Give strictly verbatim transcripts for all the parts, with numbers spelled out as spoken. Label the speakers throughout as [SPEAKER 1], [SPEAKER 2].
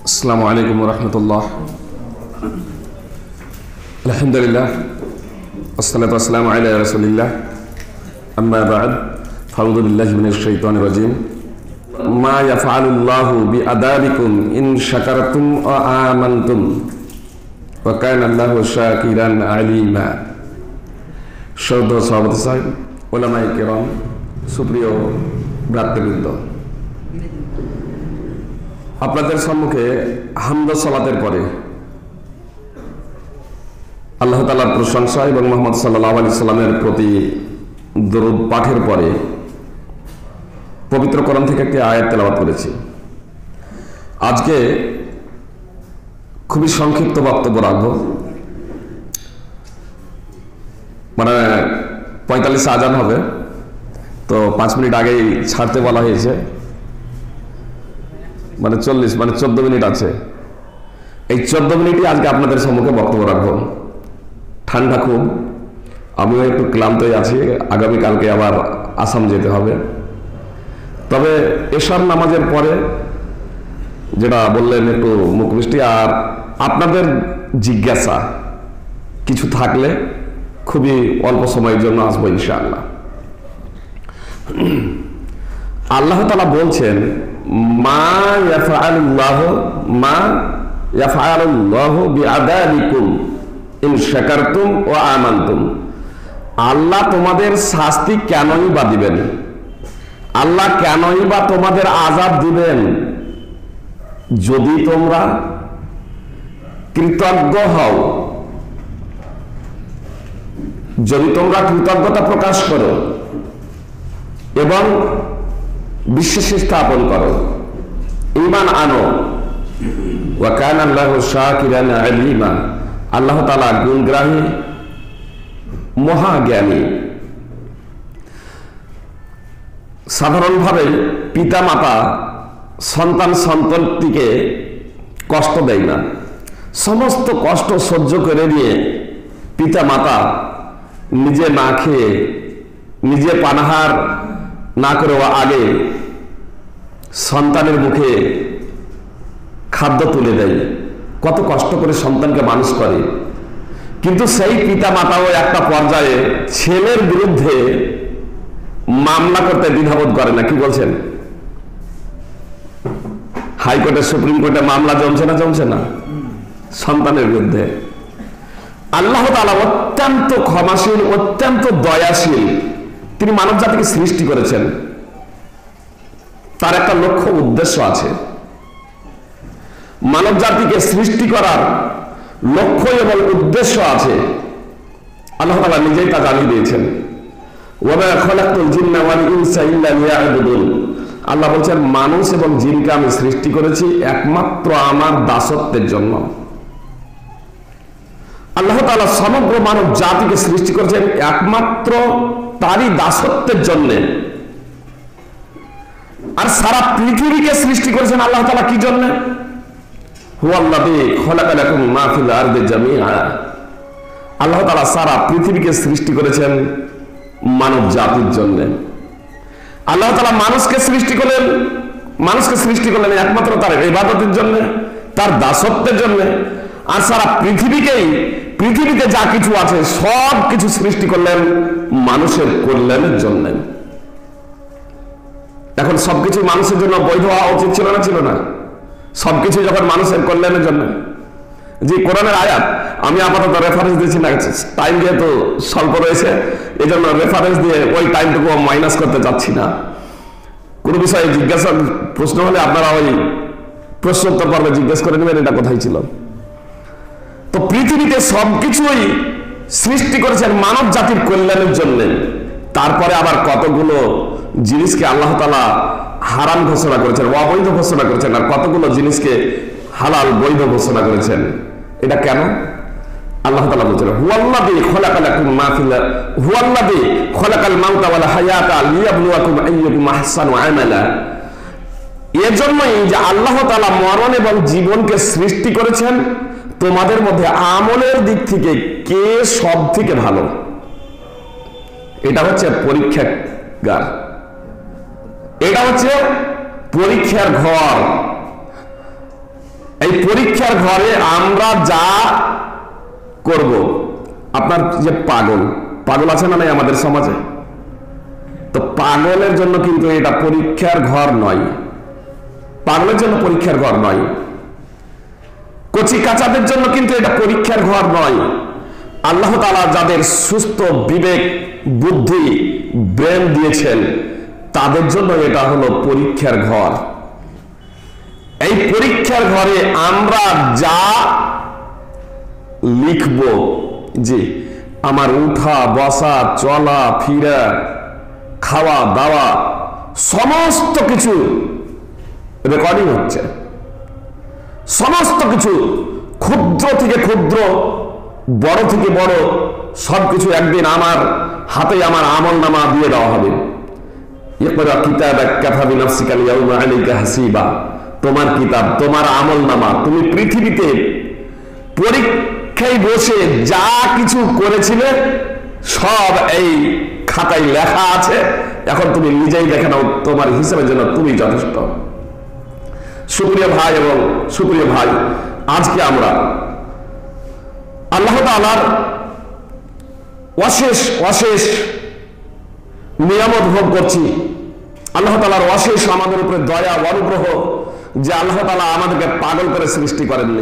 [SPEAKER 1] আসসালামু আলাইকুম ওয়া রাহমাতুল্লাহ। আলহামদুলিল্লাহ ওয়াসসালাতু ওয়াসসালামু আলা রাসূলিল্লাহ। আম্মা বা'দ, ফাউযু বিল্লাহি মিনাশ শাইতানির রাজীম। মা ইয়াফআলুল্লাহু বিআদাবিকুম ইন শাকারতুম ওয়া আমানতুম ওয়া কানা আল্লাহু শাকিরান আলিমা। শ্রদ্ধেয় সভাপতি সাহেব, উলামায়ে কেরাম, সুপ্রিয় ভ্রাতৃবৃন্দ, আপনাদের সম্মুখে হামদ সালাতের পরে আল্লাহ তাআলার প্রশংসা এবং মুহাম্মদ সাল্লাল্লাহু আলাইহি সাল্লামের প্রতি দরুদ পাঠের পরে পবিত্র কোরআন থেকে একটি আয়াত তেলাওয়াত করেছি। আজকে খুবই সংক্ষিপ্ত বক্তব্য রাখবো, মানে পঁয়তাল্লিশে আজান হবে, তো পাঁচ মিনিট আগেই ছাড়তে বলা হয়েছে, মানে চল্লিশ মানে চোদ্দ মিনিট আছে। এই চোদ্দ মিনিটই আজকে আপনাদের সম্মুখে বক্তব্য রাখবো। ঠান্ডা খুব, আমিও একটু ক্লান্তই আছি, আগামীকালকে আবার আসাম যেতে হবে। তবে এশার নামাজের পরে যেটা বললেন একটু মুখ মিষ্টি, আর আপনাদের জিজ্ঞাসা কিছু থাকলে খুবই অল্প সময়ের জন্য আসবো ইনশাআল্লাহ। আল্লাহ তাআলা বলছেন, মা ইয়াফআলুল্লাহু মা ইয়াফআলুল্লাহু বিআদাবিকুম ইন শাকারতুম ওয়া আমানতুম। আল্লাহ তোমাদের শাস্তি কেনই বা দিবেন, আল্লাহ কেনই বা তোমাদের আযাব দিবেন যদি তোমরা কৃতজ্ঞ হও, যদি তোমরা কৃতজ্ঞতা প্রকাশ করো এবং বিশ্বাস স্থাপন করো, ঈমান আনো। ওয়া কানা আল্লাহু শাকিরান আলিমা। আল্লাহ তাআলা গুণগ্রাহী, মহাজ্ঞানী। সাধারণভাবে পিতা মাতা সন্তান সন্ততিকে কষ্ট দেয় না, সমস্ত কষ্ট সহ্য করে নিয়ে পিতা মাতা নিজে না খেয়ে, নিজে পানাহার না করে আগে সন্তানের মুখে খাদ্য তুলে দেয়, কত কষ্ট করে সন্তানকে মানুষ করে। কিন্তু সেই পিতা মাতাও একটা পর্যায়ে ছেলের বিরুদ্ধে মামলা করতে দ্বিধাবোধ করে না। কি বলছেন? হাইকোর্টে, সুপ্রিম কোর্টে মামলা জমছে না জমছে না সন্তানের বিরুদ্ধে। আল্লাহ তাআলা অত্যন্ত ক্ষমাশীল, অত্যন্ত দয়াশীল। তিনি মানব জাতিকে সৃষ্টি করেছেন, তার একটা লক্ষ্য উদ্দেশ্য আছে। মানব জাতিকে সৃষ্টি করার লক্ষ্য এবং উদ্দেশ্য আছে, আল্লাহ তাআলা নিজেই তা জানিয়ে দিয়েছেন। ওয়া মা খালাকতুল জিন্না ওয়াল ইনসা ইল্লা লিয়াবুদুন। আল্লাহ বলছেন, মানুষ এবং জিনকে আমি সৃষ্টি করেছি একমাত্র আমার দাসত্বের জন্য। আল্লাহ তাআলা সমগ্র মানব জাতিকে সৃষ্টি করেছেন একমাত্র তারই দাসত্বের জন্য। আর সারা পৃথিবীকে সৃষ্টি করেছেন আল্লাহ তাআলা কি জন্য? হুয়াল্লাযী খালাকা লাকুম মা ফিল আরদি জামিআ। আল্লাহ তাআলা সারা পৃথিবীকে সৃষ্টি করেছেন মানব জাতির জন্য। আল্লাহ তাআলা মানুষকে সৃষ্টি করলেন, মানুষকে সৃষ্টি করলেন একমাত্র তার ইবাদতের জন্য, তার দাসত্বের জন্য। আর সারা পৃথিবীকেই, পৃথিবীতে যা কিছু আছে সব কিছু সৃষ্টি করলেন মানুষের কল্যাণের জন্য। এখন সবকিছু মানুষের জন্য বৈধ হওয়া উচিত ছিল না? ছিল না? সবকিছু যখন মানুষের কল্যাণের জন্য। যে কোরআনের আয়াত, আমি আপাতত রেফারেন্স দিচ্ছি না, টাইম যেহেতু স্বল্প রয়েছে এই জন্য রেফারেন্স দিয়ে ওই টাইমটুকু মাইনাস করতে চাচ্ছি না। কোনো বিষয়ে জিজ্ঞাসা প্রশ্ন হলে আপনারা ওই প্রশ্নোত্তর পর্বে জিজ্ঞেস করে নেবেন এটা কোথায় ছিল। তো পৃথিবীতে সবকিছুই সৃষ্টি করেছেন মানব জাতির কল্যাণের জন্য। তারপরে আবার কতগুলো জিনিসকে আল্লাহ তাআলা হারাম ঘোষণা করেছেন, অবৈধ ঘোষণা করেছেন, আর কতগুলো জিনিসকে হালাল বৈধ ঘোষণা করেছেন। এটা কেন? আল্লাহ তাআলা বলছেন, হুয়াল্লাযী খালাকা লাকুম মা ফিল হুয়াল্লাযী খালাকাল মাউতা ওয়াল হায়াতা লিয়াবলুয়াকুম আইয়ুকুম আহসানু আমালা। এজন্যই যে আল্লাহ তাআলা মরণ এবং জীবনকে সৃষ্টি করেছেন তোমাদের মধ্যে আমলের দিক থেকে কে সব থেকে ভালো। এটা হচ্ছে পরীক্ষাগার, এটা হচ্ছে পরীক্ষার ঘর। এই পরীক্ষার ঘরে আমরা যা করব, আপনার যে পাগল পাগল আছে না নাই আমাদের সমাজে, তো পাগলের জন্য কিন্তু এটা পরীক্ষার ঘর নয়, পাগলের জন্য পরীক্ষার ঘর নয়। কচি কাচাদের জন্য কিন্তু এটা পরীক্ষার ঘর নয়। আল্লাহ তাআলা যাদের সুস্থ বিবেক বুদ্ধি ব্রেন দিয়েছেন তাদের জন্য এটা হলো পরীক্ষার ঘর। এই পরীক্ষার ঘরে আমরা যা লিখব, যে আমার উঠা বসা চলা ফিরা খাওয়া দাওয়া সমস্ত কিছু রেকর্ডিং হচ্ছে, সমস্ত কিছু ক্ষুদ্র থেকে ক্ষুদ্র বড় থেকে বড় সবকিছু একদিন আমার হাতে আমার আমল নামা দিয়ে দেওয়া হবে। তোমার কিতাব তোমার আমল নামা, তুমি পৃথিবীতে পরীক্ষায় বসে যা কিছু করেছিলে সব এই খাতায় লেখা আছে, এখন তুমি নিজেই দেখে নাও, তোমার হিসাবের জন্য তুমি যথেষ্ট। সুপ্রিয় ভাই এবং সুপ্রিয় ভাই, আজকে আমরা আল্লাহ তাআলার অশেষ অশেষ নিয়ামত ভোগ করছি। আল্লাহ তাআলার অশেষ আমাদের উপরে দয়া অনুগ্রহ যে আল্লাহ তাআলা আমাদেরকে পাগল করে সৃষ্টি করেননি,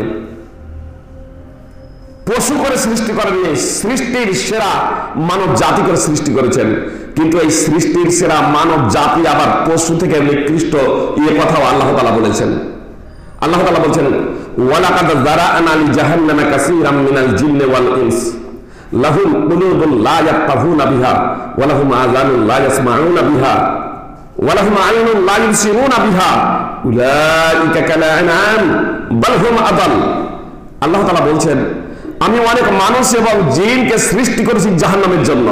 [SPEAKER 1] পশু করে সৃষ্টি করেননি, সৃষ্টির সেরা মানব জাতি করে সৃষ্টি করেছেন। কিন্তু এই সৃষ্টির সেরা মানব জাতি আবার পশু থেকে নিকৃষ্ট, এই কথাও আল্লাহ তাআলা বলেছেন। আল্লাহ তাআলা বলেছেন, ওয়ালাকাদ যারা'না লিজাহান্নামা কাসীরাম মিনাল জিন্নি ওয়াল ইনস লাহুম কুলুবুন লা ইয়াফকাহুনা বিহা ওয়া লাহুম আযানুন লা ইয়াসমাউনা বিহা ওয়া লাহুম আ'য়ুনুন লা ইবসিরুনা বিহা উলাইকা কালআনআম বাল হুম আদাল। আল্লাহ তাআলা বলছেন, আমি অনেক মানুষ এবং জিনকে সৃষ্টি করেছি জাহান্নামের জন্য।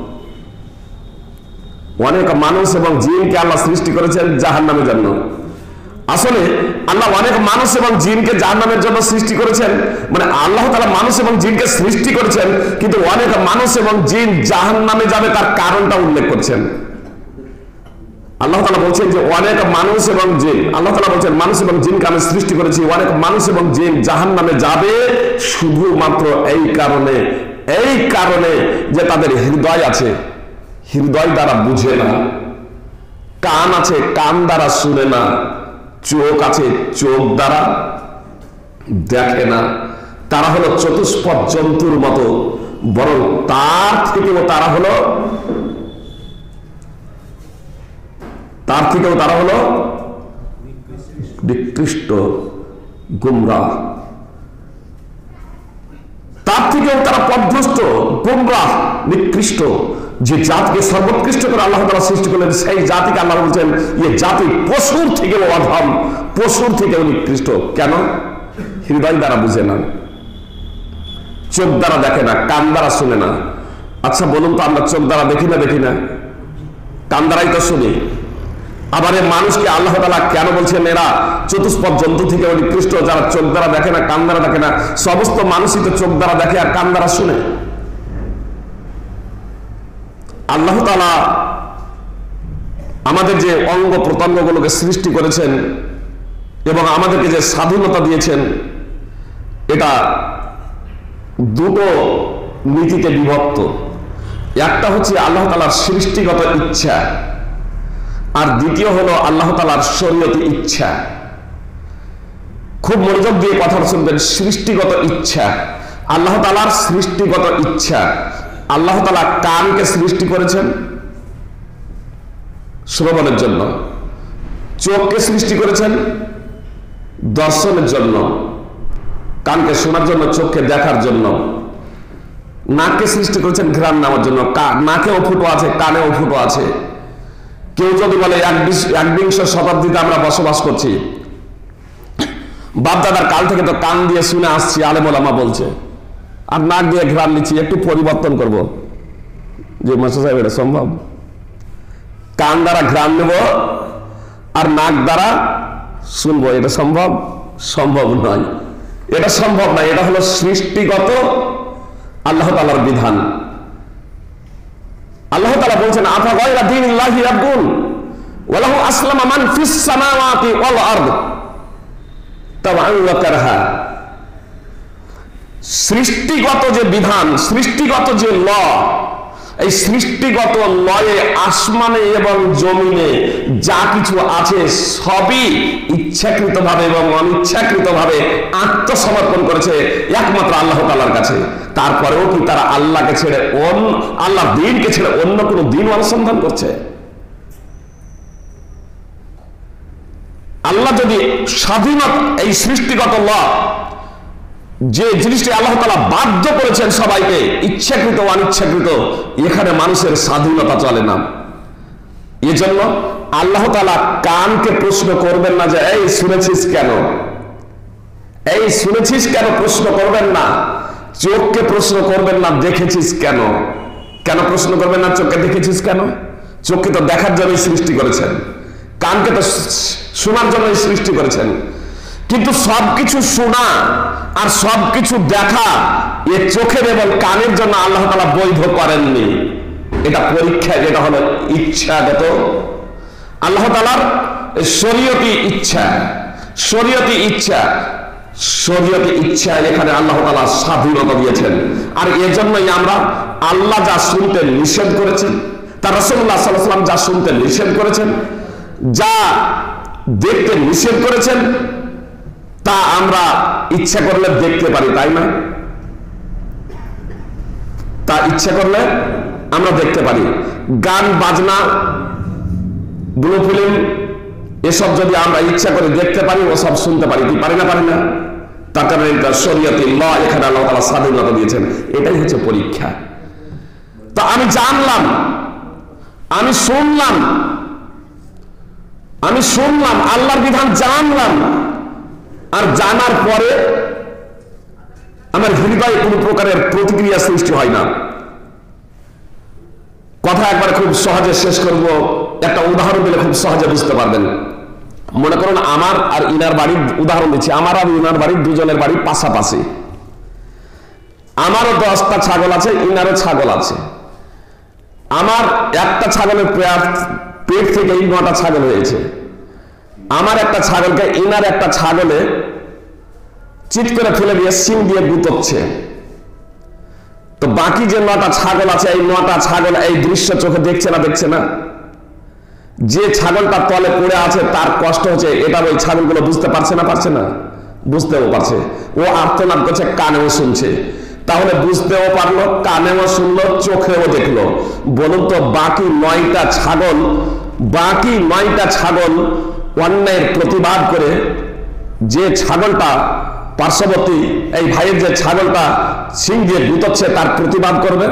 [SPEAKER 1] অনেক মানুষ এবং জিনকে আল্লাহ সৃষ্টি করেছেন জাহান্নামের জন্য। আসলে আল্লাহ অনেক মানুষ এবং জিনকে জাহান্নামের জন্য সৃষ্টি করেছেন, মানে আল্লাহ তাআলা মানুষ এবং জিনকে সৃষ্টি করেছেন, কিন্তু অনেক মানুষ এবং জিন জাহান্নামে যাবে তার কারণটা উল্লেখ করছেন। আল্লাহ তাআলা বলছেন যে অনেক মানুষ এবং জিন, আল্লাহ তাআলা বলছেন মানুষ এবং জিনকে আমি সৃষ্টি করেছি, অনেক মানুষ এবং জিন জাহান্নামে যাবে শুধুমাত্র এই কারণে, এই কারণে যে তাদের হৃদয় আছে, হৃদয় দ্বারা বুঝে না, কান আছে কান দ্বারা শুনে না, চোখ আছে চোখ দ্বারা দেখে না। তারা হলো চতুষ্পদ জন্তুর মতো, বরং তার থেকেও তারা হলো তার থেকেও তারা হলো নিকৃষ্ট গুমরাহ, তার থেকেও তারা পথভ্রষ্ট গুমরাহ নিকৃষ্ট। যে জাতিকে সর্বোৎকৃষ্ট করে আল্লাহ তাআলা সৃষ্টি করলেন, সেই জাতিকে আল্লাহ বলছেন এই জাতি পশুর থেকেও অধম, পশুর থেকেও নিকৃষ্ট। কেন? হৃদয় দ্বারা বুঝে না, চোখ দ্বারা দেখে না, কান দ্বারা শুনে না। আচ্ছা বলুন তো, আমরা চোখ দ্বারা দেখি না? দেখি না, কান দ্বারাই তো শুনি। আবার এই মানুষকে আল্লাহ তাআলা কেন বলছেন এরা চতুষ্পদ জন্তু থেকে নিকৃষ্ট? যারা চোখ দ্বারা দেখে না, কান দ্বারা দেখে না। সমস্ত মানুষই তো চোখ দ্বারা দেখে আর কান দ্বারা শুনে। আল্লাহ তাআলা আমাদের যে অঙ্গ প্রত্যঙ্গগুলোকে সৃষ্টি করেছেন এবং আমাদেরকে যে স্বাধীনতা দিয়েছেন, এটা দুটো নীতিতে বিভক্ত। একটা হচ্ছে আল্লাহ তাআলার সৃষ্টিগত ইচ্ছা, আর দ্বিতীয় হলো আল্লাহ তাআলার শরীয়তি ইচ্ছা। খুব মনোযোগ দিয়ে কথা শুনবেন। সৃষ্টিগত ইচ্ছা, আল্লাহ তাআলার সৃষ্টিগত ইচ্ছা। আল্লাহ তাআলা কানকে সৃষ্টি করেছেন শ্রবণের জন্য, চোখকে সৃষ্টি করেছেন দর্শনের জন্য, কানকে শোনার জন্য, চোখকে দেখার জন্য, নাককে সৃষ্টি করেছেন ঘ্রাণ নেওয়ার জন্য। নাকেও ফুটো আছে, কানেও ফুটো আছে। কেউ যদি বলে একবিংশ শতাব্দীতে আমরা বসবাস করছি, বাপদাদার কাল থেকে তো কান দিয়ে শুনে আসছি, আলেম ওলামা বলছে, আর নাক দিয়ে ঘ্রাণ নিচ্ছি, একটু পরিবর্তন করব। যে মাস্টার সাহেব এটা সম্ভব? কান দ্বারা ঘ্রাণ নেব আর নাক দ্বারা শুনবো, এটা সম্ভব? সম্ভব নয়, এটা সম্ভব নয়। এটা হলো সৃষ্টিগত আল্লাহ তাআলার বিধান। আল্লাহ তাআলা বলছেন, আফা গায়রা দীনিল্লাহি ইয়াবগুন ওয়া লাহু আসলামা মান ফিস সামাওয়াতি ওয়াল আরদ। তাওআন ওয়া কারহা। সৃষ্টিগত যে বিধান, সৃষ্টিগত যে ল, এই সৃষ্টিগত লয়ে আসমানে এবং জমিনে যা কিছু আছে সবই ইচ্ছাকৃতভাবে এবং অনিচ্ছাকৃতভাবে আত্মসমর্পণ করেছে একমাত্র আল্লাহ তাআলার কাছে। তারপরেও কি তারা আল্লাহকে ছেড়ে অন্য আল্লাহর দ্বীনকে ছেড়ে অন্য কোনো দ্বীন অনুসন্ধান করছে? আল্লাহ যদি স্বাধীনতা, এই সৃষ্টিগত ল যে জিনিসটি আল্লাহ তাআলা বাধ্য করেছেন সবাইকে, ইচ্ছাকৃত অনিচ্ছাকৃত, এখানে মানুষের স্বাধীনতা চলে না। এজন্য আল্লাহ তাআলা কানকে প্রশ্ন করবেন না যে এই শুনেছিস কেন, এই শুনেছিস কেন প্রশ্ন করবেন না। চোখকে প্রশ্ন করবেন না দেখেছিস কেন। কেন প্রশ্ন করবেন না চোখকে দেখেছিস কেন? চোখকে তো দেখার জন্যই সৃষ্টি করেছেন, কানকে তো শোনার জন্যই সৃষ্টি করেছেন। কিন্তু সবকিছু শোনা আর সবকিছু দেখা এ চোখের এবং কানের জন্য আল্লাহ তাআলা বৈধ করেননি। এটা পরীক্ষা, যেটা হলো ইচ্ছাগত। আল্লাহ তাআলার শরীয়তি ইচ্ছা, শরীয়তি ইচ্ছা, শরীয়তি ইচ্ছা এখানে আল্লাহ তাআলা স্বাধীনতা দিয়েছেন। আর এজন্যই আমরা আল্লাহ যা শুনতে নিষেধ করেছেন, তার রাসূলুল্লাহ সাল্লাল্লাহু আলাইহি ওয়াসাল্লাম যা শুনতে নিষেধ করেছেন, যা দেখতে নিষেধ করেছেন, তা আমরা ইচ্ছা করলে দেখতে পারি, তাই না? তা ইচ্ছা করলে আমরা দেখতে পারি। গান বাজনা, ব্লু ফিল্ম, এসব যদি আমরা ইচ্ছা করে দেখতে পারি, ও সব শুনতে পারি, কি পারি না? পারি না। তার কারণে এটা শরীয়তি ল, এখানে আল্লাহ তাআলা স্বাধীনতা দিয়েছেন। এটাই হচ্ছে পরীক্ষা। তো আমি জানলাম, আমি শুনলাম, আমি শুনলাম আল্লাহর বিধান জানলাম, আর জানার পরে আমার হৃদয়ে কোনো প্রকারের প্রতিক্রিয়া সৃষ্টি হয় না। কথা একবার খুব সহজে শেষ করব, একটা উদাহরণ দিলে খুব সহজে বুঝতে পারবেন। মনে করুন আমার আর ইনার বাড়ির উদাহরণ দিচ্ছি। আমার আর ইনার বাড়ির দুজনের বাড়ি পাশাপাশি। আমারও দশটা ছাগল আছে, ইনারও ছাগল আছে। আমার একটা ছাগলের পেট থেকে এই নটা ছাগল হয়েছে। আমার একটা ছাগলকে ইনার একটা ছাগলে চিৎ করে ফেলে দিয়ে সিং দিয়ে গুতোচ্ছে। তো বাকি যে নটা ছাগল আছে, এই নটা ছাগল এই দৃশ্য চোখে দেখছে না? দেখছে না। যে ছাগলটা তলে পড়ে আছে তার কষ্ট হচ্ছে, এটা ওই ছাগলগুলো বুঝতে পারছে না? পারছে না, বুঝতেও পারছে। ও আর্তনাদ করছে, কানেও শুনছে। তাহলে বুঝতেও পারলো, কানেও শুনলো, চোখেও দেখলো। বলুন তো বাকি নয়টা ছাগল, বাকি নয়টা ছাগল অন্যায়ের প্রতিবাদ করে যে ছাগলটা পার্শ্ববর্তী এই ভাইয়ের যে ছাগলটা সিং দিয়ে গুতোচ্ছে তার প্রতিবাদ করবে?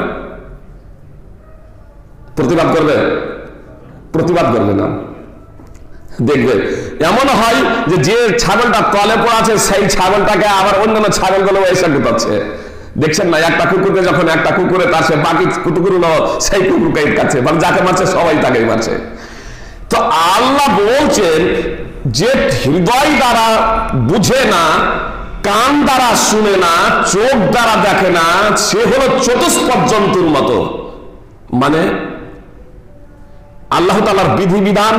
[SPEAKER 1] প্রতিবাদ করবে? প্রতিবাদ করবে না। দেখবে এমন হয় যে যে ছাগলটা তলে পড়ে আছে সেই ছাগলটাকে আবার অন্যান্য ছাগলগুলো এসে গুতাচ্ছে। দেখছেন না, একটা কুকুরকে যখন একটা কুকুরে কাছে, বাকি কুকুরগুলো সেই কুকুরকে কাছে, মানে যাকে মারছে সবাই তাকেই মারছে। তো আল্লাহ বলছেন যে হৃদয় দ্বারা বুঝে না, কান দ্বারা শুনে না, চোখ দ্বারা দেখে না, সে হলো চতুষ্পদ জন্তুর মতো। মানে আল্লাহ তাআলার বিধিবিধান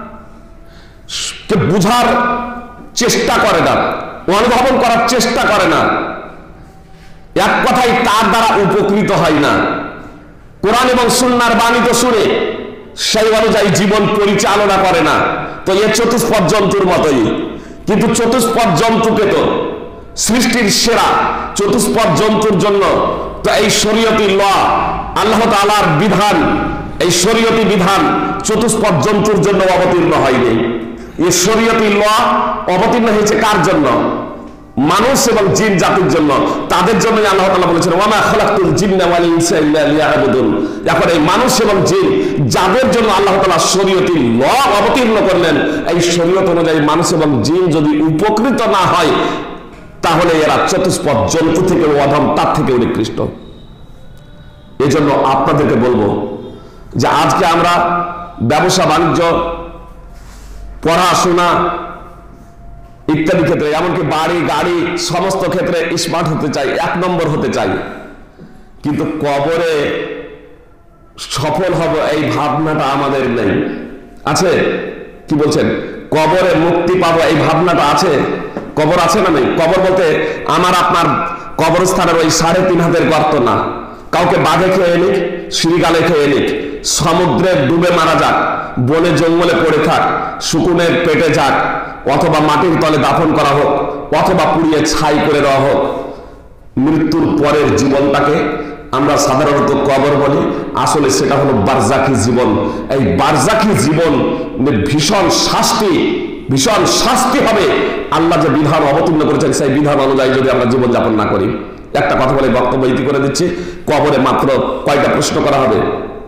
[SPEAKER 1] কে বুঝার চেষ্টা করে না, অনুধাবন করার চেষ্টা করে না, এক কথায় তার দ্বারা উপকৃত হয় না। কোরআন এবং সুন্নাহর বাণী তো শুনে সেই অনুযায়ী জীবন পরিচালনা করে না। তো এ চতুষ্পদ জন্তুর মতোই। কিন্তু চতুষ্পদ জন্তুকে তো সৃষ্টির সেরা, চতুষ্পদ জন্তুর জন্য তো এই শরীয়তি ল, আল্লাহ তাআলার বিধান, এই শরীয়তি বিধান চতুষ্পদ জন্তুর জন্য অবতীর্ণ হয়নি। এই শরীয়তি ল অবতীর্ণ হয়েছে কার জন্য? মানুষ এবং জিন জাতির জন্য। তাদের জন্য আল্লাহ তাআলা বলেছেন ওয়া মা খালাকতুল জিন্না ওয়াল ইনসা ইল্লা লিয়াবুদুন। এখন এই মানুষ এবং জিন যাদের জন্য আল্লাহ তাআলা শরীয়তি ল অবতীর্ণ করলেন, এই শরীয়ত অনুযায়ী মানুষ এবং জিন যদি উপকৃত না হয় তাহলে এরা চতুষ্পদ জন্তু থেকে অধম, তার থেকে নিকৃষ্ট। এই জন্য আপনাদেরকে বলবো যে আজকে আমরা ব্যবসা বাণিজ্য, পড়াশোনা ইত্যাদি ক্ষেত্রে, এমনকি বাড়ি গাড়ি সমস্ত ক্ষেত্রে স্মার্ট হতে চাই, এক নম্বর হতে চাই। কিন্তু কবরে সফল হব এই ভাবনাটা আমাদের নেই। আছে? কি বলছেন? কবরে মুক্তি পাবো এই ভাবনাটা আছে? কবর আছে না নেই? কবর বলতে আমার আপনার কবরস্থানের ওই সাড়ে তিন হাতের গর্ত না, কাউকে বাঘে খেয়ে নিক, শ্রীগালে খেয়ে নিক, সমুদ্রে ডুবে মারা যাক, বনে জঙ্গলে পড়ে থাক, শুকুনের পেটে যাক, অথবা মাটির তলে দাফন করা হোক, অথবা পুড়িয়ে ছাই করে দেওয়া হোক, মৃত্যুর পরের জীবনটাকে আমরা সাধারণত কবর বলি, আসলে সেটা হলো বারজাকি জীবন। এই বারজাকি জীবন ভীষণ শাস্তি, ভীষণ শাস্তি হবে। আল্লাহ যে বিধান অবতীর্ণ করেছেন সেই বিধান অনুযায়ী যদি আমরা জীবন যাপন না করি। একটা কথা বলে বক্তব্য ইতি করে দিচ্ছি, কবরে মাত্র কয়টা প্রশ্ন করা হবে?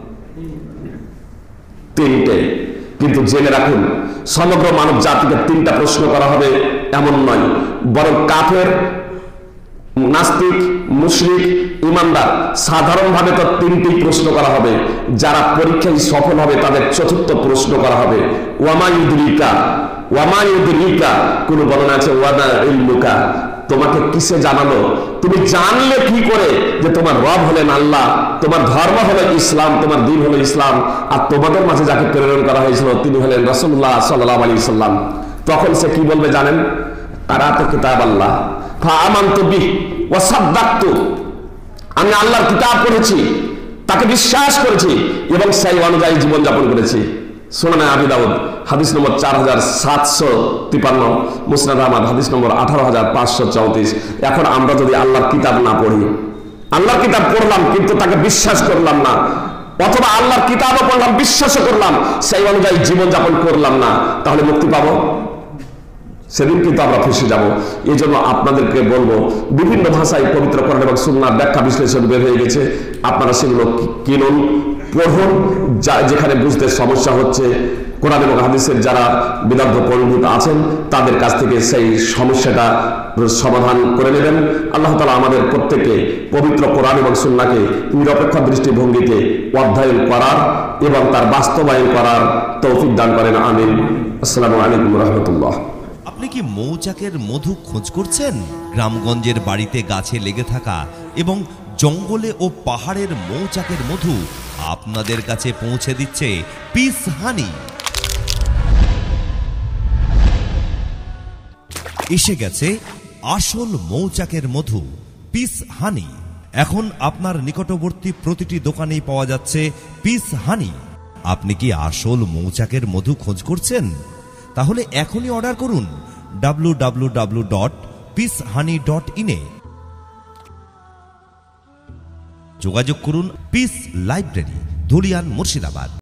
[SPEAKER 1] তিনটে। কিন্তু জেনে রাখুন, সমগ্র মানব জাতিকে তিনটা প্রশ্ন করা হবে এমন নয়, বরং কাফের, নাস্তিক, মুশরিক, ইমানদার সাধারণভাবে তো তিনটি প্রশ্ন করা হবে। যারা পরীক্ষায় সফল হবে তাদের চতুর্থ প্রশ্ন করা হবে, ওয়ামা ইউদরিকা, ওয়ামা ইউদরিকা, কোন বর্ণনা আছে ওয়ামা ইলমুকা, তোমাকে কিসে জানালো, তুমি জানলে কি করে যে তোমার রব হলেন আল্লাহ, তোমার ধর্ম হলো ইসলাম, তোমার দিন হলো ইসলাম, আর তোমাদের মাঝে যাকে প্রেরণ করা হয়েছিল তিনি হলেন রাসূলুল্লাহ সাল্লাল্লাহু আলাইহি সাল্লাম। তখন সে কি বলবে জানেন? কারাতু কিতাব আল্লাহ ফাআমানতু বিহি ওয়া সাদ্দাকতু, আমি আল্লাহর কিতাব পড়েছি, তাকে বিশ্বাস করেছি এবং সেই অনুযায়ী জীবনযাপন করেছি। সুনানে আবি দাউদ হাদিস নম্বর চার হাজার সাতশো তিপান্ন, মুসনাদ আহমদ হাদিস নম্বর আঠারো হাজার পাঁচশো চৌত্রিশ। এখন আমরা যদি আল্লাহর কিতাব না পড়ি, আল্লাহর কিতাব পড়লাম কিন্তু তাকে বিশ্বাস করলাম না, অথবা আল্লাহর কিতাবও পড়লাম বিশ্বাসও করলাম, সেই অনুযায়ী জীবনযাপন করলাম না, তাহলে মুক্তি পাবো? সেদিন কিন্তু আমরা ফেসে যাব। এই জন্য আপনাদেরকে বলবো, বিভিন্ন ভাষায় পবিত্র কোরআন এবং সুন্নাহর ব্যাখ্যা বিশ্লেষণ বের হয়ে গেছে, আপনারা সেগুলো কিনুন, পড়ুন। যেখানে বুঝতে সমস্যা হচ্ছে, কোরআন এবং হাদিসের যারা বেদান্ত পণ্ডিত আছেন তাদের কাছ থেকে সেই সমস্যাটা সমাধান করে নেবেন। আল্লাহ তাআলা আমাদের প্রত্যেককে পবিত্র কোরআন এবং সুন্নাহকে নিরপেক্ষ দৃষ্টিভঙ্গিতে অধ্যয়ন করার এবং তার বাস্তবায়ন করার তৌফিক দান করেন, আমিন। আসসালামু আলাইকুম ওয়া রাহমাতুল্লাহ।
[SPEAKER 2] আপনি কি মৌচাকের মধু খোঁজ করছেন? গ্রামগঞ্জের বাড়িতে গাছে লেগে থাকা এবং জঙ্গলে ও পাহাড়ের মৌচাকের মধু আপনাদের কাছে পৌঁছে দিচ্ছে পিস হানি। এসে গেছে আসল মৌচাকের মধু, পিস হানি। এখন আপনার নিকটবর্তী প্রতিটি দোকানেই পাওয়া যাচ্ছে পিস হানি। আপনি কি আসল মৌচাকের মধু খোঁজ করছেন? তাহলে এখনই অর্ডার করুন W W W dot peace honey dot in এ। যোগাযোগ করুন পিস লাইব্রেরি, ধুলিয়ান, মুর্শিদাবাদ।